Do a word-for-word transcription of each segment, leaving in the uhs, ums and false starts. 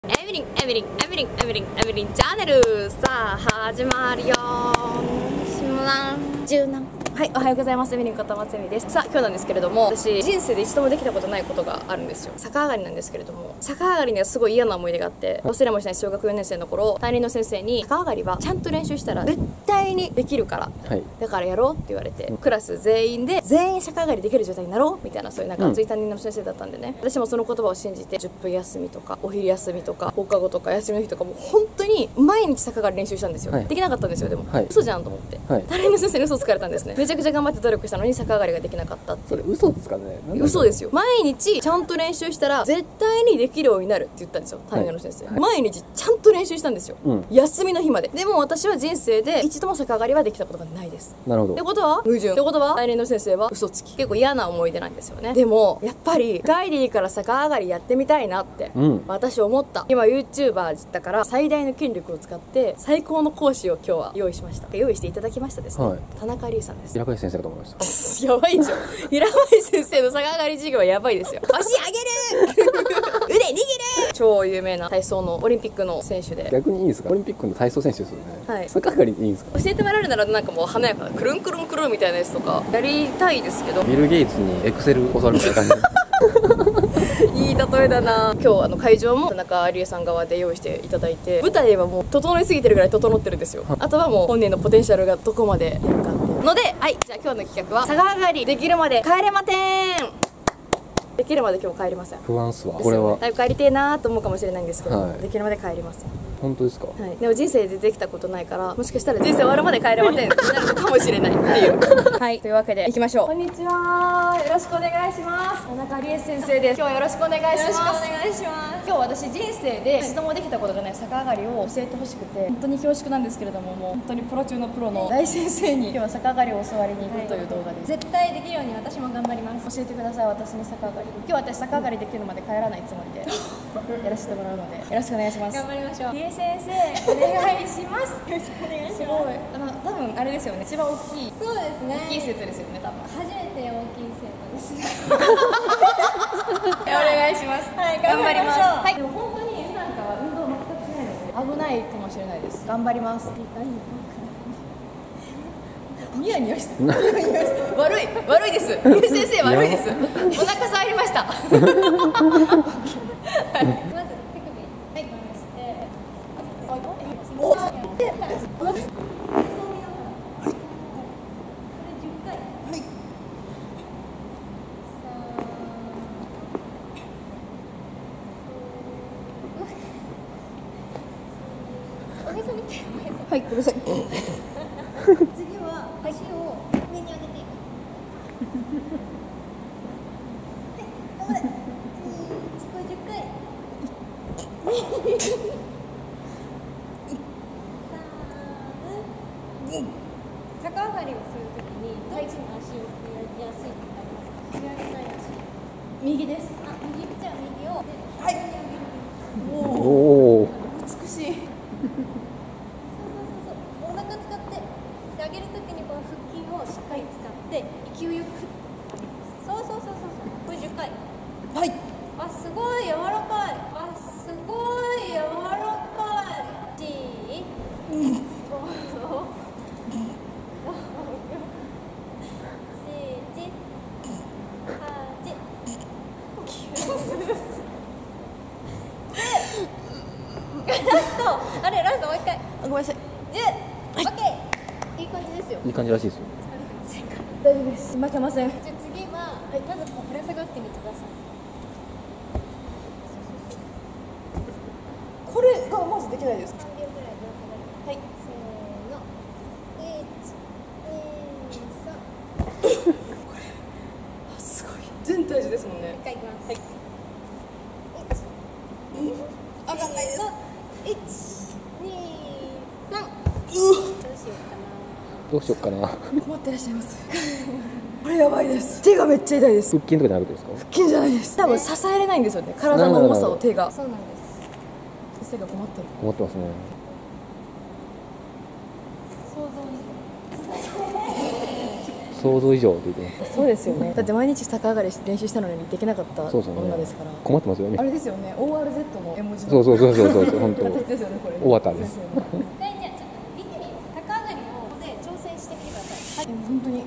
エミリン、エミリン、エミリン、エミリン、エミリンチャンネル、さあ始まるよ。しむらんじゅうなん。はい、おはようございます。エミリンこと松エミです。さあ今日なんですけれども、私人生で一度もできたことないことがあるんですよ。逆上がりなんですけれども、逆上がりにはすごい嫌な思い出があって、忘れもしない小学よねん生の頃、担任の先生に逆上がりはちゃんと練習したら絶対にできるから、はい、だからやろうって言われて、うん、クラス全員で全員逆上がりできる状態になろうみたいな、そういうなんか熱い担任の先生だったんでね、うん、私もその言葉を信じてじゅっぷん休みとかお昼休みとか放課後とか休みの日とかも本当に毎日逆上がり練習したんですよ、はい、できなかったんですよ。でも、はい、嘘じゃんと思って、はい、担任の先生に嘘つかれたんですね。めちゃくちゃ頑張って努力したのに逆上がりができなかったって。 それ嘘ですかね。 嘘ですよ。毎日ちゃんと練習したら絶対にできるようになるって言ったんですよ、担任の先生、はい、毎日ちゃんと練習したんですよ、うん、休みの日まで。でも私は人生で一度も逆上がりはできたことがないです。 なるほど。 ってことは矛盾ってことは担任の先生は嘘つき。結構嫌な思い出なんですよね。でもやっぱりガイディから逆上がりやってみたいなって、うん、私思った。今 YouTuber だから最大の筋力を使って最高の講師を今日は用意しました。用意していただきましたですね、はい、田中理恵さんです。 平林先生かと思いましたやばいでしょ平林先生の逆上がり授業はやばいですよ。足上げる腕握る超有名な体操のオリンピックの選手で。 逆にいいんですか？オリンピックの体操選手ですよね。はい、逆上がりでいいんですか？ 教えてもらえるならなんかもう華やかなくるんくるんくるんみたいなやつとかやりたいですけど、 ビル・ゲイツにエクセル教わるみたいな感じいい例えだな。今日あの会場も田中理恵さん側で用意していただいて、舞台はもう整いすぎてるぐらい整ってるんですよ。あとはもう本人のポテンシャルがどこまでやるかっていうので、はい、じゃあ今日の企画は逆上がりできるまで帰れまてーん。できるまで今日帰りません。 不安っすわこれは。 だいぶ帰りてえなーと思うかもしれないんですけど、はい、できるまで帰りません。 本当ですか？ はい。でも人生でできたことないから、もしかしたら人生終わるまで帰れませんってなるのかもしれないっていうはい、というわけで行きましょう。こんにちは、よろしくお願いします。田中理恵先生です。今日はよろしくお願いします。よろしくお願いします。今日私人生で一度もできたことがない逆上がりを教えてほしくて、本当に恐縮なんですけれども、もう本当にプロ中のプロの大先生に今日は逆上がりを教わりに行くという動画です。 絶対できるように私も頑張ります。 教えてください、私に逆上がり。今日私逆上がりできるまで帰らないつもりでやらせてもらうのでよろしくお願いします。 頑張りましょう。 理恵先生お願いします。 よろしくお願いします。 すごい、あの多分あれですよね、一番大きい。 そうですね。 大きい説ですよね、多分。 初めて大きい生徒です。 お願いします。 はい、頑張りましょう。 はい。でも本当に普段から運動全くしないので危ないかもしれないです。頑張ります。ニヤニヤしてる。悪い悪いです。理恵先生悪いです。お腹触りました。 まず手首はい回しておおへそ見て。 はい、ください。 次は足を上に上げていく。はい、頑張れ。これじゅっかい。逆上がりをするときにどっちの足を振りやすいってありますか？振り上げない足。右です。あ、右じゃあ右を。はい。 おお。美しい。 お腹使って上げるときにこの腹筋をしっかり使って勢いよく振って、そうそうそうそうそう、これじゅっかい。 はい。 あ、すごい柔らかい。あ、すごい柔らかい。ちー、うん、ご、ろく、しち、はち、きゅう。ラスト、あれラストもう一回。 ごめんなさい。 じゅう。オッケー。いい感じですよ。 いい感じらしいですよ。 大丈夫です。負けません。 じゃあ次は、はい、まずこうぶら下がってみてください。 これがまずできないですか？ さんびょうくらいぶら下がる。はい。せーの。いち、に、さん。 あ、すごい。全体重ですもんね。 一回いきます。はい。 うん、上がんないです。 いち、に、さん。 うわ。 どうしようかな。 どうしよっかな。 困ってらっしゃいます。これやばいです。手がめっちゃ痛いです。 腹筋とかじゃなくてですか？ 腹筋じゃないです。多分支えれないんですよね、体の重さを手が。 そうなんです。 先生が困ってる。 困ってますね。 想像に。 想像以上って言ってます。 そうですよね。だって毎日逆上がり練習したのにできなかったそうそうね女ですから。 困ってますよね。 あれですよね。オーアールゼット の絵文字の。 そうそうそうそうそうそう本当。 形ですよねこれ。 終わったです。 一回じゃあちょっと見てみよう。逆上がりをここで挑戦してみてください。 でも本当に。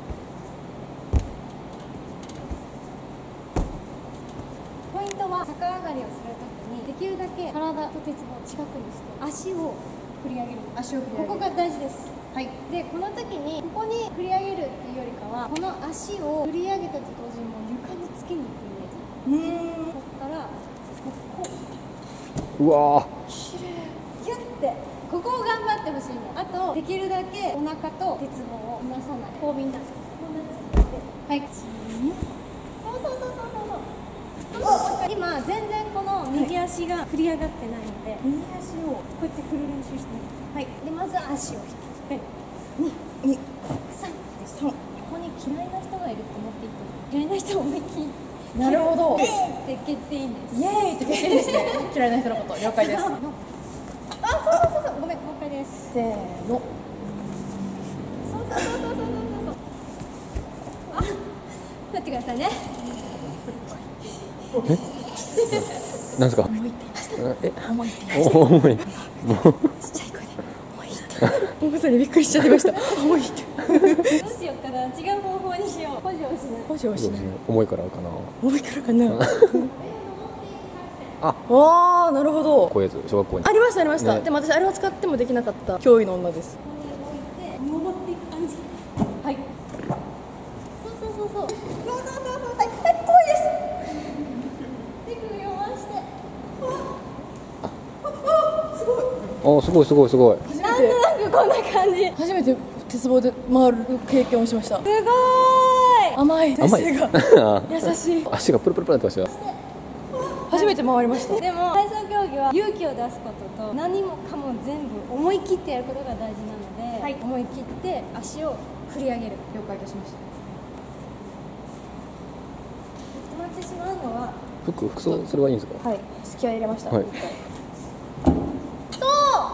ポイントは逆上がりをするときにできるだけ体と鉄棒を近くにして足を振り上げる。 足を振り上げる。 ここが大事です。はい。でこの時にここに振り上げるっていうよりかはこの足を振り上げたと同時にもう床につけに行くイメージ。 うーん。 ここからここうわきれい。ギュッてここを頑張ってほしいの。あとできるだけお腹と鉄棒を離さない。こうみんなこうなっちゃってはい。そうそうそうそうそうそう。今全然この右足が振り上がってないので、右足をこうやって振る練習してみて。はい。でまず足を引く。はい。に、に、三で三。ここに嫌いな人がいると思っていいと思う。嫌いな人を思いっきり。 なるほど。 イエーイって蹴っていいんです。 イエーイって言っていいですね。嫌いな人のこと了解です。 あ、そうそうそうそう。ごめん、もう一回です。 せーの。 そうそうそうそうそうそうそう。あ、待ってくださいね。 ーなんですか。 重いって言いました。 え重いって言いました。 重い。もうちっちゃい声で重いって。まさにびっくりしちゃいました。重いって。 どうしようかな。違う方法にしよう。補助をしない。 補助をしない。 重いからかな。 重いからかな。あ、ああ、なるほど。 こういうやつ小学校にありましたありました。 ねでも私あれを使ってもできなかった脅威の女です。 ここに置いて登っていく感じ。はい。そうそうそうそう。そうそうそうそう。はい、はい、こうです。手首を回して。あ、すごい。 あすごいすごいすごい。 なんとなくこんな感じ。 初めて鉄棒で回る経験をしました。 すごーい。 甘い先甘い生が優しい。 足がプルプルプルってましたよ。 初めて回りました。 でも体操競技は勇気を出すことと何もかも全部思い切ってやることが大事なので、はい、思い切って足を振り上げる。 了解いたしました。 止まってしまうのは服服装それはいいんですか。 はい、隙合い入れました。 はい一回そう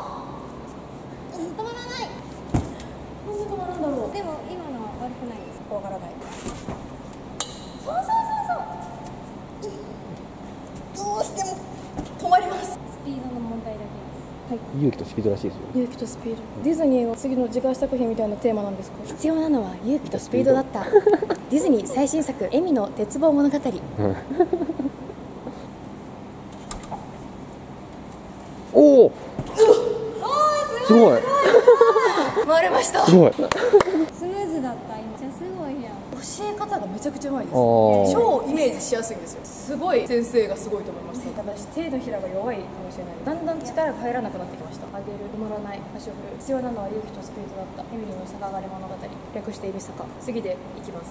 止まらない。 なんで止まるんだろう。 でも今のは悪くないです。 怖がらない。 そうそうそうそうどうしても止まります。 スピードの問題だけです。 はい。 勇気とスピードらしいですよ。 勇気とスピード。ディズニーの次の次回作品みたいなテーマなんですか。必要なのは勇気とスピードだった。ディズニー最新作エミの鉄棒物語。 おおすごい回れました。 すごい。 スムーズだった今。じゃあすごいやん。 教え方がめちゃくちゃうまいです。 あー超イメージしやすいんですよ。すごい先生がすごいと思います。私手のひらが弱いかもしれない。だんだん力が入らなくなってきました。上げる、止まらない、足を振る。必要なのは勇気とスピードだった。エミリーの逆上がり物語。略してエビ坂。次でいきます。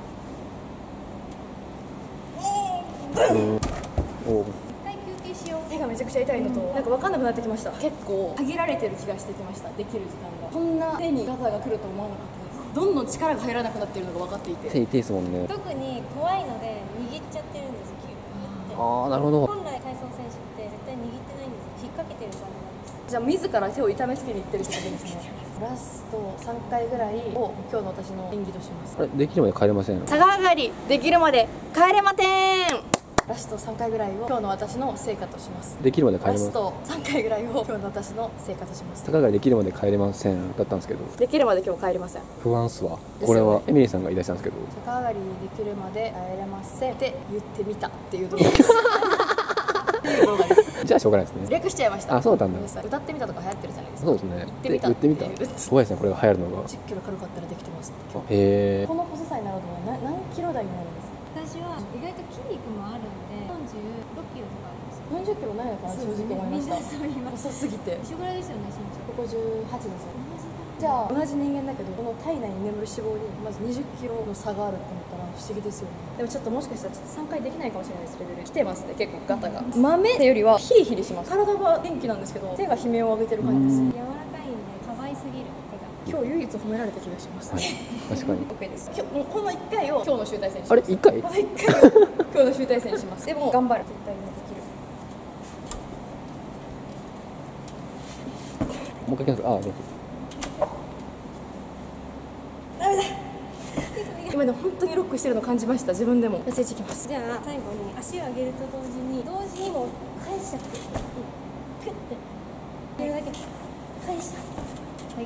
おお一回休憩しよう。 手がめちゃくちゃ痛いのと、なんか分かんなくなってきました。結構限られてる気がしてきました。できる時間が。こんな手にガタが来ると思わなかったです。どんどん力が入らなくなっているのが分かっていて。 手手ですもんね。 特に怖いので握っちゃってるんです。ギュッて。 ああなるほど。 本来体操選手って絶対握ってないんです。引っ掛けてる感じなんです。 じゃあ自ら手を痛めつけにいってるってことですね。ラストさんかいぐらいを今日の私の演技とします。 あれできるまで帰れません。 逆上がりできるまで帰れません。ラストさんかいぐらいを今日の私の成果とします。 できるまで帰れます。 ラストさんかいぐらいを今日の私の成果とします。 逆上がりできるまで帰れませんだったんですけど、 できるまで今日帰りません。 不安っすわ。 ですよねこれはエミリーさんが言い出したんですけど、 逆上がりできるまで帰れませんって言ってみたっていう動画です。っていう動画です。 じゃあしょうがないですね。 略しちゃいました。 あそうだったんだごめさい歌ってみたとか流行ってるじゃないですか。 そうですね。 言ってみた言ってみた。 っていう怖いですねこれが流行るのが。 じゅっキロ軽かったらできてますって今日。 へえ。 この細さになるとな何キロ台になるんですか。 私は意外と筋肉もあるんでよんじゅうろっキロとかあるんですよ。 よんじゅっキロないのかな正直思いました。 みんなそう言います。 細すぎて。 一緒ぐらいですよね身長。 ここじゅうはちですよ。じゃあ同じ人間だけどこの体内に眠る脂肪にまずにじゅっキロの差があるって思ったら不思議ですよね。でもちょっともしかしたらちょっとさんかいできないかもしれないです。レベル来てますね結構ガタが。豆ってよりはヒリヒリします。体は元気なんですけど手が悲鳴を上げてる感じです。 柔らかいんで可愛すぎる手が。 今日唯一褒められた気がします。 はい。確かに。 OK です。今日もうこのいっかいを今日の集大成にします。 あれ一回？ このいっかいを今日の集大成にします。でも頑張る。絶対にできる。 もう一回いきます。ああどうぞ。 ダメだ。 今でも本当にロックしてるの感じました。自分でも痩せていきます。 じゃあ最後に足を上げると同時に同時にも返しちゃってクッてやるだけ返した。はい。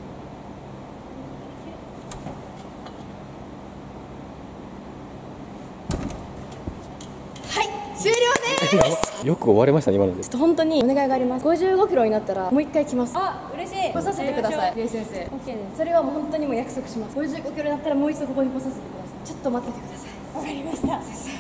終了です。 よく終われましたね今ので。 ちょっと本当にお願いがあります。ごじゅうごキロになったらもう一回来ます。 あ、嬉しい。 来させてください、りえ先生。 OK です。 それはもう本当にもう約束します。ごじゅうごキロになったらもう一度ここに来させてください。ちょっと待っててください。 わかりました。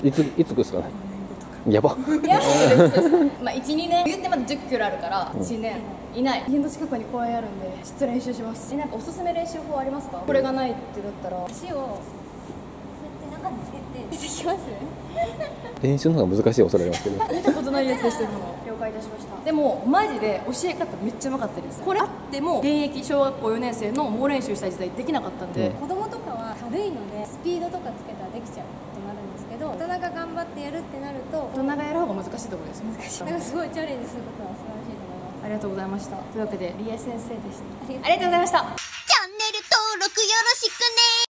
いついつですかね。やば。 いやまあいち、にねん言ってまだじゅっキロあるからいちねんいない。家の近くに公園あるんでちょっと練習します。え、なんかおすすめ練習法ありますか？これがないってだったら足をこうやって中に入れて出てきます。 練習の方が難しい恐れありますけど。 見たことないやつでした今の。了解いたしました。でもマジで教え方めっちゃうまかったです。これあっても現役小学校よねん生の猛練習した時代できなかったんで、 子供とかは軽いのでスピードとかつけたらできちゃうこともあるんですけど、大人が頑張ってやるってなると大人がやる方が難しいところです。難しい。 なんかすごいチャレンジすることは素晴らしいと思います。 ありがとうございました。というわけでりえ先生でした。 ありがとうありがとうございました。 チャンネル登録よろしくね。